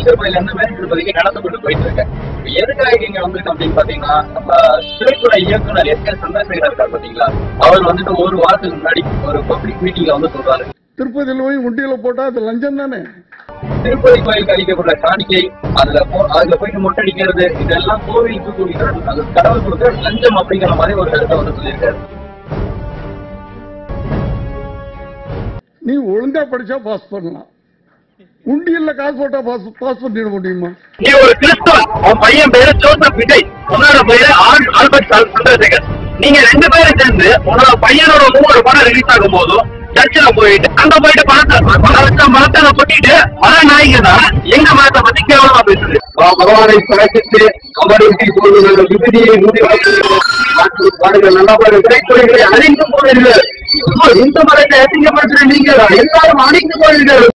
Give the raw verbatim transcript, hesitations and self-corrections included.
திருப்பதியில இருந்து மேற்கு திருப்பதிக்கு நடந்து கொண்டு போயிட்டு இருக்கேன். எதுக்காக இங்க வந்துருக்கு அப்படின்னு பாத்தீங்கன்னா, நம்ம திரைத்துறை இயக்குனர் எஸ் கே சந்திரசேகர் இருக்காரு பாத்தீங்களா, அவர் வந்துட்டு ஒரு வாரத்துக்கு முன்னாடி ஒரு பப்ளிக் மீட்டிங்ல வந்து சொல்றாரு, திருப்பதியில் போய் உண்டியில போட்டா அது லஞ்சம் தானே. திருப்பதி கோயிலுக்கு அளிக்கப்படுற காணிக்கை, அதுல அதுல போயிட்டு மொட்டடிக்கிறது, இதெல்லாம் கோவிலுக்கு கூடிய அது கடவுள் கொடுக்குற லஞ்சம் அப்படிங்கிற மாதிரி ஒரு கருத்தை வந்து சொல்லியிருக்காரு. நீ ஒழுங்கா படிச்சா பாஸ் பண்ணலாம், உண்டியல்ல காசு போட்டா பாஸ் பாஸ் பண்ணிட முடியுமா? நீ ஒரு கிறிஸ்தவன், உன் பையன் பேரு ஜோசப் விஜய், உன்னோட பேரு ஆல்பர்ட் சந்திரசேகர். நீங்க ரெண்டு பேரும் சேர்ந்து உன்னோட பையனோட மூணு படம் ரிலீஸ் ஆகும் போதும் சர்ச்சில் போயிட்டு அங்க போயிட்டு பணத்தை பணத்தை மரத்தை கொட்டிட்டு மர நாய்க்கு தான் எங்க மரத்தை பத்தி கேவலமா பேசுது. பகவானை படைச்சிட்டு அவருக்கு விபதியை நல்லா திரைத்துறைகளை அழிந்து போனீர்கள். இந்த மரத்தை அசிங்கப்படுத்துற நீங்க எல்லாரும் அழிந்து போனீர்கள்.